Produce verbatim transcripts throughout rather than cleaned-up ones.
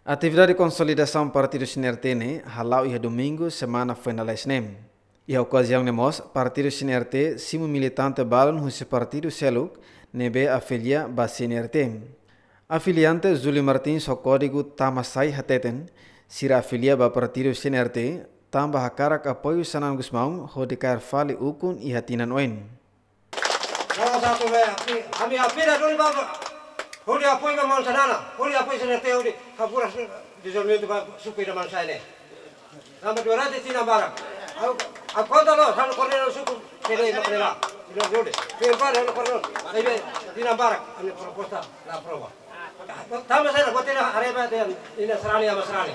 Atividade de consolidação partido C N R T ne halau ia domingo semana foi na Lesnem. E a ocasião nemos partido C N R T simu militante balon husi partido Seluk nebe afilia ba C N R T. Afiliante Zuli Martins o código Tamasai Hateten sira afilia ba partido C N R T tambah hakarak apoio Sanan Gusmaung hodikar fali ukun i hatinan oin. Salah satu kami apira dulu bapak. Hodi apoio mamang sanana, hodi apoio C N R T hodi hapuras disolvimento ba supir man saya ne. Nama dua ratus tina barak. Aku aku kau tahu sanu kornel suku kene makrela. Ilo jode. Kempa sanu kornel. Ibe tina barak ane proposta la prova. Tama saya buat tina areba dan ina serani ama serani.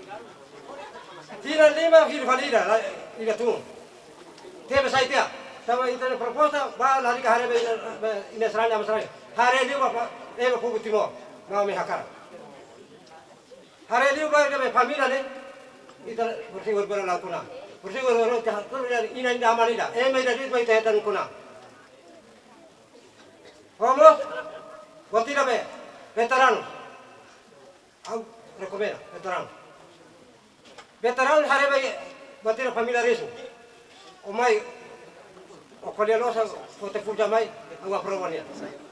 Tina lima hil valida ila tu. Tebe saya dia. Tama ita proposta ba lari ka areba ina serani ama serani. Hari ini bapak eh bapak timur kami hakar. Hari ini bapak kami família ne ita bersihur berlaku na. Bersihur berlaku ina ina ina amalida. Eh mai dari baik tehetan kuna. Homo, waktu itu be veteran. Aku rekomenda veteran. Veteran hari ini batin família resu. Omai okolialosa foto fuja mai aku aprovania.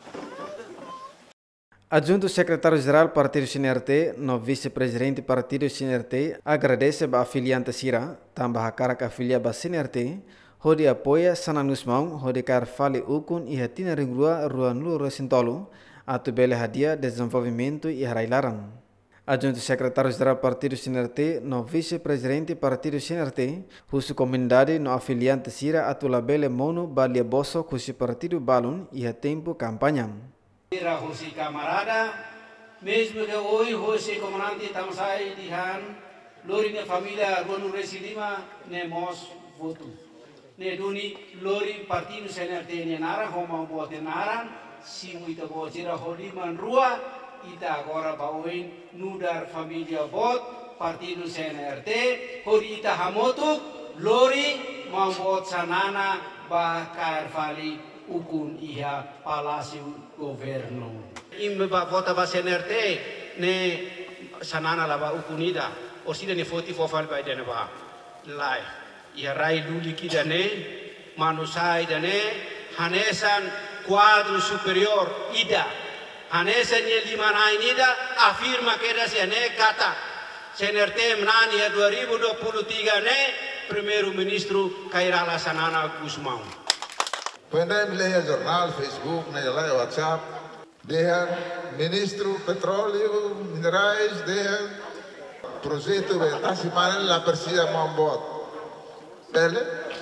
Adjunto secretário-geral Partido C N R T, no vice-presidente Partido C N R T, agradece a afiliante Sira, tambah hakarak afilia ba C N R T, hodi apoia Sanan Gusmaung, hodi kar fali ukun i hatina ringrua ruan lu resintolu, atu bele hadiah desenvolvimento i harailaran. Adjunto secretário-geral Partido C N R T, no vice-presidente Partido C N R T, husu comunidade no afiliante Sira atu labele mono balia boso kusi Partido Balun i tempo campanha. Ira hosi camarada, mesmo que hoje hosi comandante Tamasai dihan, lori ne família Ronu Resilima ne mos voto. Ne duni lori partido C N R T ne nara homa bote naran, simu ita bocira holiman rua, ita agora bauin nudar família bot partido C N R T, hori ita hamotuk lori mambot sanana ba kairfali ukun iha Palácio Governo. Imbe ba vota ba C N R T ne sanana la ba ukunida. Osida ne foti fofal ba dene ba. Lai. Ia rai luli kida ne manusai dane hanesan quadro superior ida. Hanesan ye lima nai ida afirma que era se ne kata. C N R T menani ya dua ribu dua puluh tiga ne primeiro ministro Kairala Sanana Gusmaung. Pendai melihat jornal, Facebook, naik WhatsApp, dia ministro petróleo, minerais, dia projeto betasi mana la persida mambot, bele,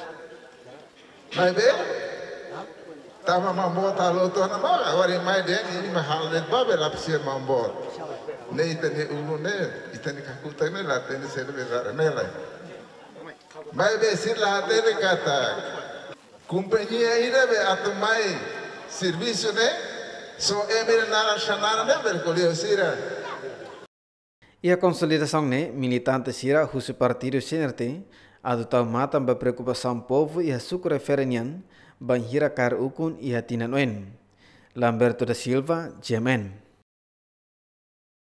mai be, tama mambot alo tu anak mana, orang mai dia ini mahal net babe la persida mambot, ne itani ulu ne, itani kakuta ne la teni sebe ne la, mai be sila teni kata. Companhia ida be atumai serviço ne so emir nara shanara ne bercolio sira. E a consolidação ne militante Sira husu partido C N R T adotau matam ba preocupação povo e a suco referenian banhira kar ukun e hatinan oen. Lamberto da Silva, Gemen.